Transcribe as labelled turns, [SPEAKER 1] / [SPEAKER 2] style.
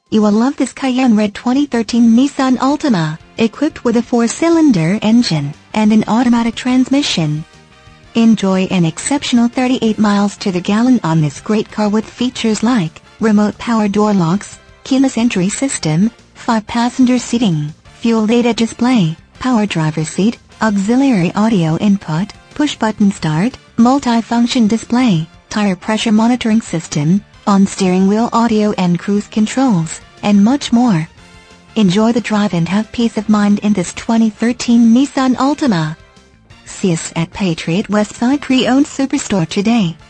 [SPEAKER 1] You will love this Cayenne Red 2013 Nissan Altima, equipped with a 4-cylinder engine and an automatic transmission. Enjoy an exceptional 38 miles to the gallon on this great car with features like remote power door locks, keyless entry system, 5-passenger seating, fuel data display, power driver seat, auxiliary audio input, push-button start, multi-function display, tire pressure monitoring system, on-steering wheel audio and cruise controls, and much more. Enjoy the drive and have peace of mind in this 2013 Nissan Altima. See us at Patriot Westside Pre-Owned Superstore today.